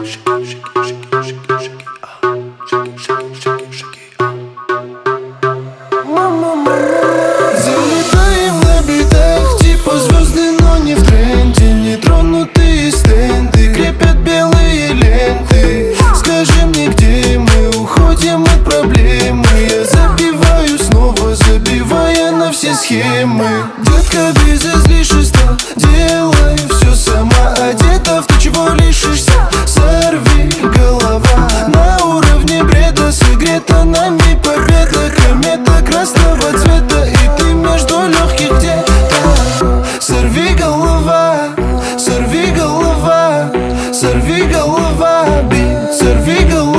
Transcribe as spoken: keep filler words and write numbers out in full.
Залетаем на битах, типа звезды, но не в тренде. Нетронутые стенды крепят белые ленты. Скажи мне, где мы уходим от проблемы? Я забиваю снова, забивая на все схемы. Детка, без излишества, делай все сама. Одета в то, чего лишишься. Сорви голова, на уровне бреда. Согрета нами победа, комета красного цвета. И ты между легких где-то. Сорви голова, сорви голова, сорви голова, бит, сорви голова.